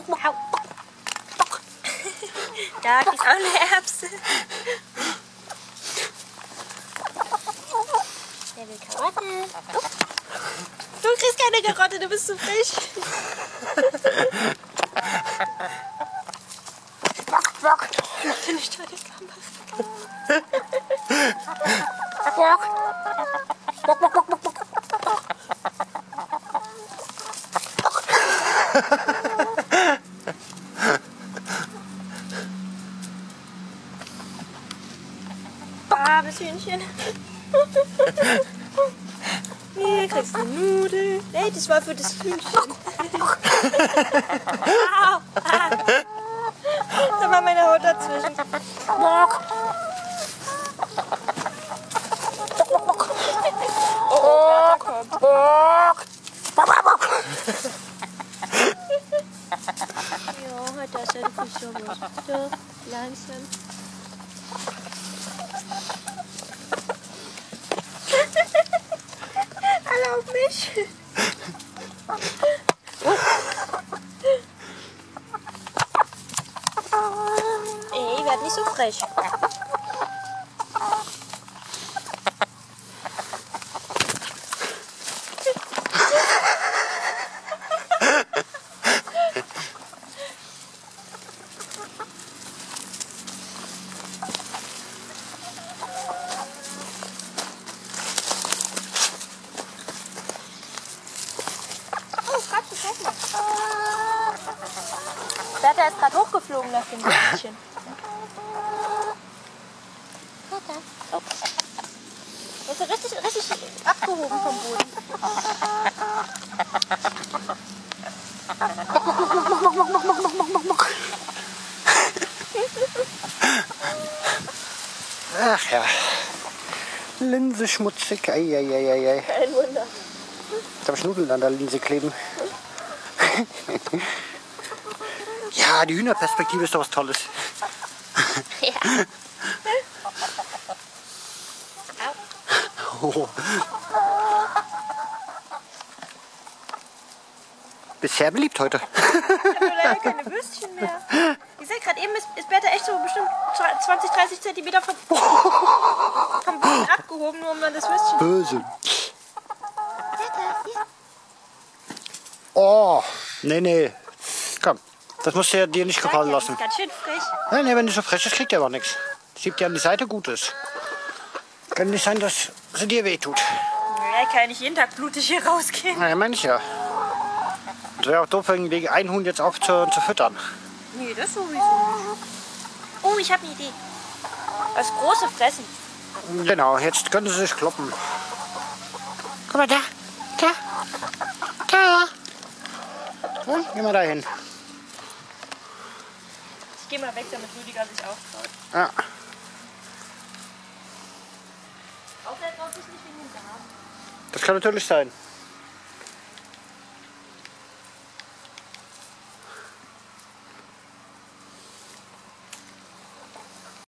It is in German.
Au. Da kriegst auch eine Erbse. Der will Karotte. Du kriegst keine Karotte, du bist zu frisch. Bock. Mach nicht toll, das Bock. Bock, bock, bock, bock, bock. Braves Hühnchen. Hier kriegst du eine Nudel. Nee, das war für das Hühnchen. Au. Da war meine Haut dazwischen. Bock. Bock. Bock. Bock. Ja, da ist ja die Füße los. So, langsam. Alle auf mich. Ey, werd nicht so frech. Der ist gerade hochgeflogen nach dem Mädchen. Oh. Der ist ja richtig abgehoben vom Boden. Ach ja. Linse schmutzig. Eieieiei. Kein Wunder. Jetzt habe ich Nudeln an der Linse kleben. Ja, die Hühnerperspektive ist doch was Tolles. Ja. Oh. Bisher beliebt heute. Ich habe nur leider keine Würstchen mehr. Ich sehe gerade eben ist Bertha echt so bestimmt 20, 30 Zentimeter vom Boden abgehoben, nur um dann das Würstchen. Böse. Oh, nee. Komm, das musst du dir nicht gefallen Das lassen. ist ganz schön frech. Nee, wenn du so frech ist, kriegt ihr aber nichts. Schiebt dir an die Seite, gut ist. Kann nicht sein, dass sie dir wehtut. Ja, ich kann ja nicht jeden Tag blutig hier rausgehen. Na ja, meine ich ja. Es wäre auch doof, wegen ein Huhn jetzt auch zu füttern. Nee, das sowieso nicht. Oh, ich habe eine Idee. Das große Fressen. Genau, jetzt können sie sich kloppen. Guck mal da. Und geh mal da hin. Ich gehe mal weg, damit Rüdiger sich aufbaut. Ja. Außer er traut sich nicht wegen dem Darm. Das kann natürlich sein.